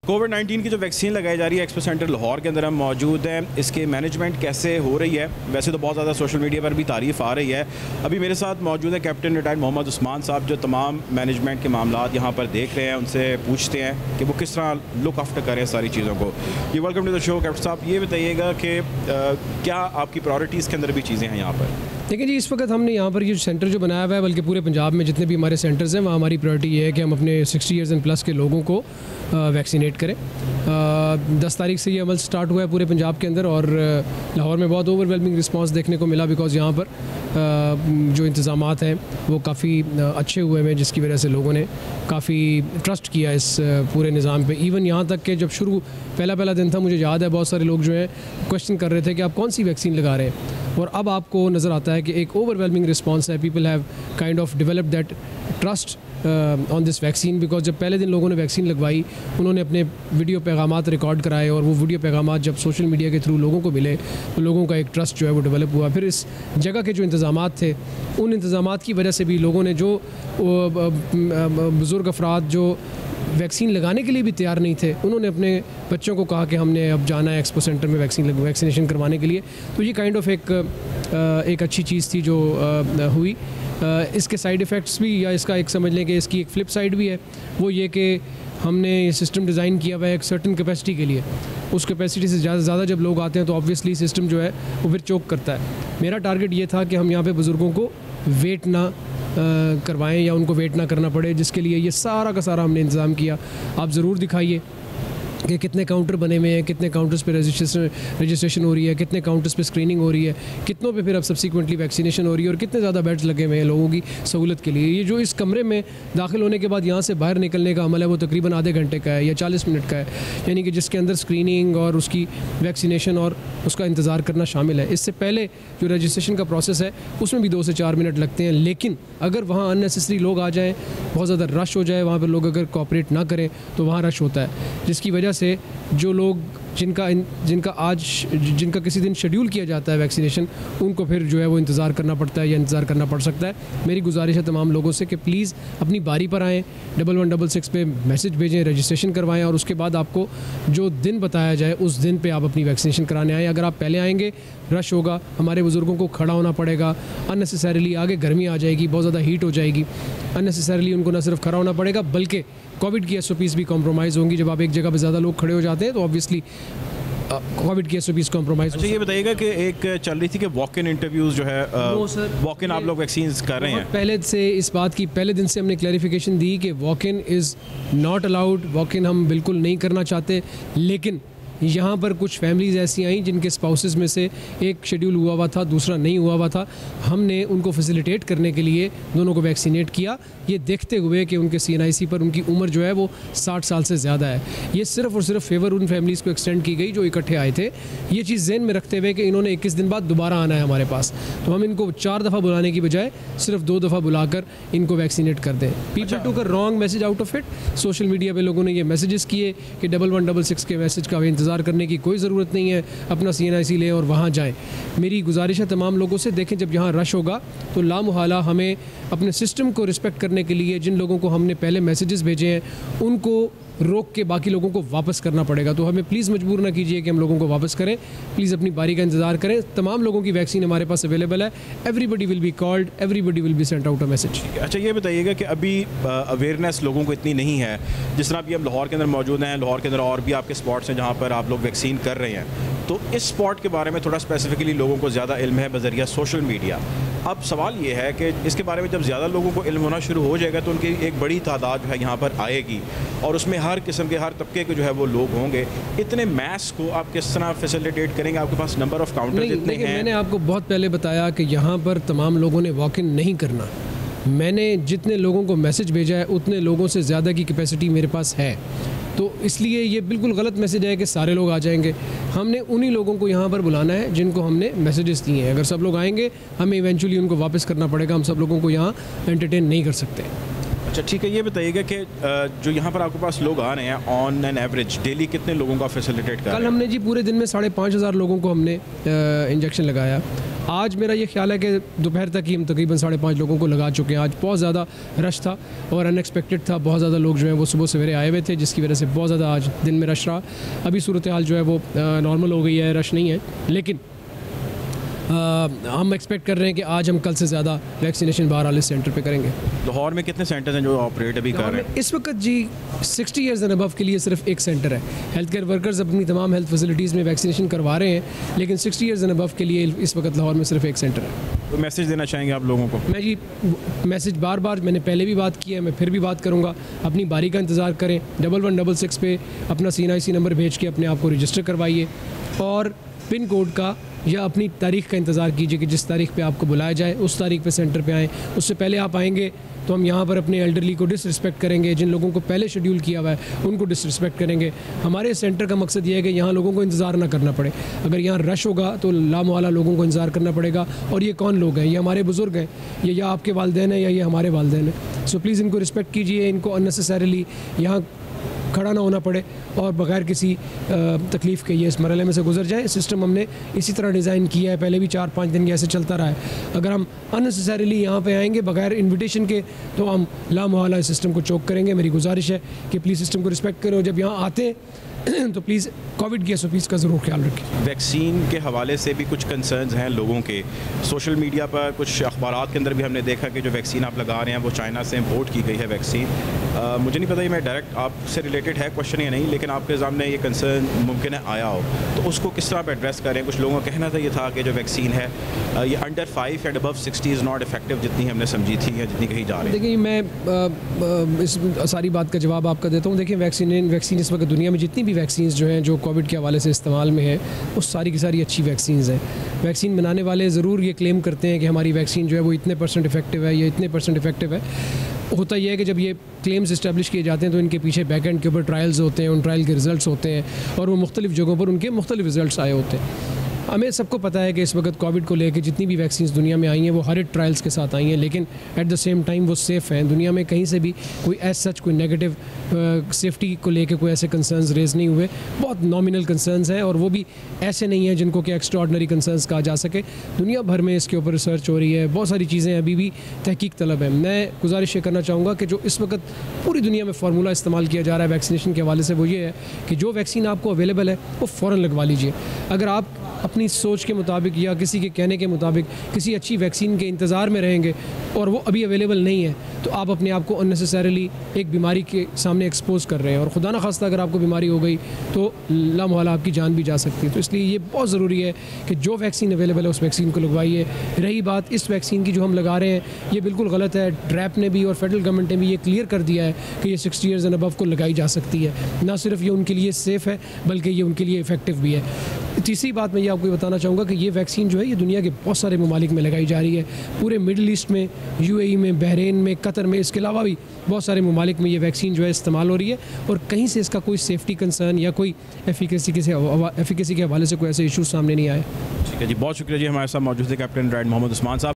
कोविड-19 की जो वैक्सीन लगाई जा रही है एक्सपो सेंटर लाहौर के अंदर हम मौजूद हैं। इसके मैनेजमेंट कैसे हो रही है? वैसे तो बहुत ज़्यादा सोशल मीडिया पर भी तारीफ़ आ रही है। अभी मेरे साथ मौजूद है कैप्टन रिटायर्ड मोहम्मद उस्मान साहब, जो तमाम मैनेजमेंट के मामलात यहाँ पर देख रहे हैं। उनसे पूछते हैं कि वो किस तरह लुक आफ्टर करें सारी चीज़ों को। ये welcome to the show captain साहब। ये बताइएगा कि क्या आपकी प्रायोरिटीज़ के अंदर भी चीज़ें हैं यहाँ पर? देखिए जी, इस वक्त हमने यहाँ पर ये सेंटर जो बनाया हुआ है, बल्कि पूरे पंजाब में जितने भी हमारे सेंटर्स हैं वहाँ हमारी प्रायोरिटी ये है कि हम अपने 60 ईयर्स एंड प्लस के लोगों को वैक्सीनेट करें। 10 तारीख से ये अमल स्टार्ट हुआ है पूरे पंजाब के अंदर और लाहौर में बहुत ओवरवेलमिंग रिस्पांस देखने को मिला, बिकॉज़ यहाँ पर जो इंतज़ामात हैं वो काफ़ी अच्छे हुए हैं, जिसकी वजह से लोगों ने काफ़ी ट्रस्ट किया इस पूरे निज़ाम पे। इवन यहाँ तक कि जब पहला दिन था, मुझे याद है बहुत सारे लोग जो हैं क्वेश्चन कर रहे थे कि आप कौन सी वैक्सीन लगा रहे हैं, और अब आपको नज़र आता है कि एक ओवरवेलमिंग रिस्पांस है। People have kind of developed that trust on this vaccine, because जब पहले दिन लोगों ने वैक्सीन लगवाई, उन्होंने अपने वीडियो पैगामात रिकॉर्ड कराए और वो वीडियो पैगामात जब सोशल मीडिया के थ्रू लोगों को मिले तो लोगों का एक ट्रस्ट जो है वो डेवलप हुआ। फिर इस जगह के जो इंतज़ामात थे, उन इंतज़ामात की वजह से भी लोगों ने, जो बुज़ुर्ग अफराद जो वैक्सीन लगाने के लिए भी तैयार नहीं थे, उन्होंने अपने बच्चों को कहा कि हमने अब जाना है एक्सपो सेंटर में वैक्सीनेशन करवाने के लिए। तो ये काइंड ऑफ एक अच्छी चीज़ थी जो हुई। इसके साइड इफ़ेक्ट्स भी, या इसका एक समझ लें कि इसकी एक फ़्लिप साइड भी है, वो ये कि हमने ये सिस्टम डिज़ाइन किया हुआ है एक सर्टन कैपेसिटी के लिए। उस कैपेसिटी से ज़्यादा जब लोग आते हैं तो ऑब्वियसली सिस्टम जो है वो फिर चोक करता है। मेरा टारगेट ये था कि हम यहाँ पे बुज़ुर्गों को वेट ना करवाएं या उनको वेट ना करना पड़े, जिसके लिए ये सारा का सारा हमने इंतज़ाम किया। आप ज़रूर दिखाइए कि कितने काउंटर बने हुए हैं, कितने काउंटर्स पे रजिस्ट्रेशन हो रही है, कितने काउंटर्स पे स्क्रीनिंग हो रही है, कितनों पे फिर अब सब्सिक्वेंटली वैक्सीनेशन हो रही है, और कितने ज़्यादा बेड्स लगे हुए हैं लोगों की सहूलत के लिए। ये जो इस कमरे में दाखिल होने के बाद यहाँ से बाहर निकलने का अमल है, वो तकरीबन आधे घंटे का है या 40 मिनट का है, यानी कि जिसके अंदर स्क्रीनिंग और उसकी वैक्सीनेशन और उसका इंतज़ार करना शामिल है। इससे पहले जो रजिस्ट्रेशन का प्रोसेस है उसमें भी 2 से 4 मिनट लगते हैं, लेकिन अगर वहाँ अननेसेसरी लोग आ जाएँ, बहुत ज़्यादा रश हो जाए, वहाँ पर लोग अगर कोऑपरेट ना करें तो वहाँ रश होता है, जिसकी वजह से जो लोग जिनका किसी दिन शेड्यूल किया जाता है वैक्सीनेशन, उनको फिर जो है वो इंतज़ार करना पड़ता है या इंतज़ार करना पड़ सकता है। मेरी गुजारिश है तमाम लोगों से कि प्लीज़ अपनी बारी पर आएँ, 1166 पे मैसेज भेजें, रजिस्ट्रेशन करवाएं, और उसके बाद आपको जो दिन बताया जाए उस दिन पे आप अपनी वैक्सीनेशन कराने आएँ। अगर आप पहले आएंगे, रश होगा, हमारे बुज़ुर्गों को खड़ा होना पड़ेगा, अननेसेसरीली आगे गर्मी आ जाएगी, बहुत ज़्यादा हीट हो जाएगी, अननेसेसरीली उनको न सिर्फ खड़ा होना पड़ेगा बल्कि कोविड की SOPs भी कॉम्प्रोमाइज़ होंगी। जब आप एक जगह पे ज़्यादा लोग खड़े हो जाते हैं तो ऑब्वियसली कोविड की SOPs कॉम्प्रोमाइज़। अच्छा, ये बताइएगा कि एक चल रही थी कि वॉक इन इंटरव्यूज़ जो है, वॉक इन आप लोग वैक्सीन कर रहे हैं? पहले से इस बात की पहले दिन से हमने क्लैरिफिकेशन दी कि walk in is not allowed. Walk in हम बिल्कुल नहीं करना चाहते, लेकिन यहाँ पर कुछ फैमिलीज़ ऐसी आई जिनके स्पाउसेस में से एक शेड्यूल हुआ था, दूसरा नहीं हुआ था। हमने उनको फैसिलिटेट करने के लिए दोनों को वैक्सीनेट किया, ये देखते हुए कि उनके CNIC पर उनकी उम्र जो है वो 60 साल से ज़्यादा है। ये सिर्फ़ और सिर्फ फेवर उन फैमिलीज़ को एक्सटेंड की गई जो इकट्ठे आए थे। ये चीज़ ज़हन में रखते हुए कि इन्होंने 21 दिन बाद दोबारा आना है हमारे पास, तो हम इनको 4 दफ़ा बुलाने की बजाय सिर्फ 2 दफ़ा बुलाकर इनको वैक्सीनेट कर दें। People took a wrong message out of it. Social media पर लोगों ने ये मैसेजेस किए कि 1166 के मैसेज का इंतज़ार करने की कोई ज़रूरत नहीं है, अपना CNIC लें और वहाँ जाएं। मेरी गुजारिश है तमाम लोगों से, देखें जब यहाँ रश होगा तो लामुहाला हमें अपने सिस्टम को रिस्पेक्ट करने के लिए जिन लोगों को हमने पहले मैसेजेस भेजे हैं उनको रोक के बाकी लोगों को वापस करना पड़ेगा। तो हमें प्लीज़ मजबूर ना कीजिए कि हम लोगों को वापस करें, प्लीज़ अपनी बारी का इंतज़ार करें। तमाम लोगों की वैक्सीन हमारे पास अवेलेबल है। Everybody will be called, everybody will be sent out a message. अच्छा, ये बताइएगा कि अभी अवेयरनेस लोगों को इतनी नहीं है, जिस तरह अभी हम लाहौर के अंदर मौजूद हैं, लाहौर के अंदर और भी आपके स्पॉट्स हैं जहाँ पर आप लोग वैक्सीन कर रहे हैं, तो इस स्पॉट के बारे में थोड़ा स्पेसिफिकली लोगों को ज़्यादा इल्म है बज़रिया सोशल मीडिया। अब सवाल ये है कि इसके बारे में जब ज़्यादा लोगों को इल्म होना शुरू हो जाएगा तो उनकी एक बड़ी तादाद जो है यहाँ पर आएगी, और उसमें हर किस्म के, हर तबके के जो है वो लोग होंगे। इतने मैस को आप किस तरह फैसिलिटेट करेंगे? आपके पास नंबर ऑफ़ काउंटर जितने हैं? मैंने आपको बहुत पहले बताया कि यहाँ पर तमाम लोगों ने वॉक इन नहीं करना। मैंने जितने लोगों को मैसेज भेजा है उतने लोगों से ज़्यादा की कैपेसिटी मेरे पास है, तो इसलिए ये बिल्कुल गलत मैसेज है कि सारे लोग आ जाएंगे। हमने उन्हीं लोगों को यहाँ पर बुलाना है जिनको हमने मैसेजेस दिए हैं। अगर सब लोग आएंगे हमें इवेंचुअली उनको वापस करना पड़ेगा, हम सब लोगों को यहाँ एंटरटेन नहीं कर सकते। अच्छा, ठीक है। ये बताइएगा कि जो यहाँ पर आपके पास लोग आ रहे हैं ऑन एन एवरेज डेली कितने लोगों का फैसिलिटेट कर रहे हैं? कल हमने जी पूरे दिन में 5,500 लोगों को हमने इंजेक्शन लगाया। आज मेरा ये ख्याल है कि दोपहर तक ही हम तकरीबन 5.5 लोगों को लगा चुके हैं। आज बहुत ज़्यादा रश था और अनएक्सपेक्टेड था। बहुत ज़्यादा लोग जो हैं वो सुबह सवेरे आए हुए थे, जिसकी वजह से बहुत ज़्यादा आज दिन में रश रहा। अभी सूरत हाल जो है वो नॉर्मल हो गई है, रश नहीं है, लेकिन हम एक्सपेक्ट कर रहे हैं कि आज हम कल से ज़्यादा वैक्सीनेशन बाहर वाले सेंटर पे करेंगे। लाहौर में कितने सेंटर्स हैं जो ऑपरेट अभी कर रहे हैं? इस वक्त जी 60 ईयर्स एंड अबव के लिए सिर्फ एक सेंटर है। हेल्थ केयर वर्कर्स अपनी तमाम हेल्थ फैसिलिटीज़ में वैक्सीनेशन करवा रहे हैं, लेकिन 60 ईयर्स एंड अबव के लिए इस वक्त लाहौर में सिर्फ एक सेंटर है। तो मैसेज देना चाहेंगे आप लोगों को? मैं जी मैसेज बार बार मैंने पहले भी बात की है, मैं फिर भी बात करूँगा, अपनी बारी का इंतज़ार करें। 1166 पे अपना CNIC नंबर भेज के अपने आप को रजिस्टर करवाइए और पिन कोड का या अपनी तारीख़ का इंतज़ार कीजिए कि जिस तारीख़ पे आपको बुलाया जाए उस तारीख़ पे सेंटर पे आएँ। उससे पहले आप आएंगे तो हम यहाँ पर अपने एल्डरली को डिसरिस्पेक्ट करेंगे, जिन लोगों को पहले शेड्यूल किया हुआ है उनको डिसरिस्पेक्ट करेंगे। हमारे सेंटर का मकसद ये है कि यहाँ लोगों को इंतज़ार ना करना पड़े। अगर यहाँ रश होगा तो लामवाला लोगों को इंतज़ार करना पड़ेगा। और ये कौन लोग हैं? ये हमारे बुज़ुर्ग हैं, ये या आपके वालिदैन हैं या ये हमारे वालिदैन हैं। सो प्लीज़ इनको रिस्पेक्ट कीजिए, इनको अननेसेसरीली यहाँ खड़ा ना होना पड़े और बगैर किसी तकलीफ़ के ये इस मरहले में से गुजर जाए। सिस्टम हमने इसी तरह डिज़ाइन किया है, पहले भी 4-5 दिन के ऐसे चलता रहा है। अगर हम अननेसेसरीली यहाँ पे आएंगे बगैर इन्विटेशन के तो हम लामवाला इस सिस्टम को चोक करेंगे। मेरी गुजारिश है कि प्लीज़ सिस्टम को रिस्पेक्ट करें और जब यहाँ आते हैं तो प्लीज़ कोविड की SOPs का ज़रूर ख्याल रखें। वैक्सीन के हवाले से भी कुछ कंसर्न्स हैं लोगों के। सोशल मीडिया पर कुछ अखबारात के अंदर भी हमने देखा कि जो वैक्सीन आप लगा रहे हैं वो चाइना से इम्पोर्ट की गई है वैक्सीन। मुझे नहीं पता ये मैं डायरेक्ट आपसे रिलेटेड है क्वेश्चन या नहीं, लेकिन आपके सामने ये कंसर्न मुमकिन है आया हो तो उसको किस तरह आप एड्रेस करें? कुछ लोगों का कहना था ये था कि जो वैक्सीन है ये under 5 and above 60 is not effective जितनी हमने समझी थी या जितनी कही जा रही है। देखिए मैं इस सारी बात का जवाब आपका देता हूँ। देखिए वैक्सीन इस वक्त दुनिया में जितनी भी वैक्सीन जो हैं जो कोविड के हवाले से इस्तेमाल में है वो सारी की सारी अच्छी वैक्सीन हैं। वैक्सीन बनाने वाले ज़रूर ये क्लेम करते हैं कि हमारी वैक्सीन जो है वो इतने % इफेक्टिव है, ये इतने % इफेक्टिव है। होता यह है कि जब ये क्लेम्स इस्टेब्लिश किए जाते हैं तो इनके पीछे बैक एंड के ऊपर ट्रायल्स होते हैं, उन ट्रायल के रिजल्ट्स होते हैं और वो मुख्तलिफ जगहों पर उनके मुख्तलिफ रिजल्ट्स आए होते हैं। हमें सबको पता है कि इस वक्त कोविड को लेकर जितनी भी वैक्सीन दुनिया में आई हैं वो हर एक ट्रायल्स के साथ आई हैं, लेकिन एट द सेम टाइम वो सेफ़ हैं। दुनिया में कहीं से भी कोई एज सच कोई नेगेटिव सेफ्टी को लेकर कोई ऐसे कंसर्न्स रेज नहीं हुए। बहुत नॉमिनल कंसर्न्स हैं और वो भी ऐसे नहीं हैं जिनको कि एक्स्ट्राऑर्डिनरी कंसर्न्स कहा जा सके। दुनिया भर में इसके ऊपर रिसर्च हो रही है, बहुत सारी चीज़ें अभी भी तहकीक तलब है। मैं गुजारिश ये करना चाहूँगा कि जो इस वक्त पूरी दुनिया में फार्मूला इस्तेमाल किया जा रहा है वैक्सीनेशन के हवाले से वो ये है कि जो वैक्सीन आपको अवेलेबल है वो फ़ौरन लगवा लीजिए। अगर आप अपनी सोच के मुताबिक या किसी के कहने के मुताबिक किसी अच्छी वैक्सीन के इंतज़ार में रहेंगे और वो अभी अवेलेबल नहीं है तो आप अपने आप को अननेसेसरीली एक बीमारी के सामने एक्सपोज कर रहे हैं और खुदा न खास्ता अगर आपको बीमारी हो गई तो लामहला आपकी जान भी जा सकती है। तो इसलिए ये बहुत ज़रूरी है कि जो वैक्सीन अवेलेबल है उस वैक्सीन को लगवाइए। रही बात इस वैक्सीन की जो हम लगा रहे हैं ये बिल्कुल गलत है। ड्रैप ने भी और फेडरल गवर्नमेंट ने भी ये क्लियर कर दिया है कि ये 60 ईयर्स एंड अबव को लगाई जा सकती है। ना सिर्फ ये उनके लिए सेफ़ है बल्कि ये उनके लिए इफेक्टिव भी है। तीसरी बात मैं ये आपको बताना चाहूँगा कि ये वैक्सीन जो है ये दुनिया के बहुत सारे ममालिक में लगाई जा रही है। पूरे मिडल ईस्ट में, UAE में, बहरीन में, कतर में, इसके अलावा भी बहुत सारे ममालिक में ये वैक्सीन जो है इस्तेमाल हो रही है और कहीं से इसका कोई सेफ्टी कंसर्न या कोई एफिकेसी के हवाले से कोई ऐसे इशू सामने नहीं आए। ठीक है जी, बहुत शुक्रिया जी। हमारे साथ मौजूद थे कैप्टन राइड मोहम्मद उस्मान साहब।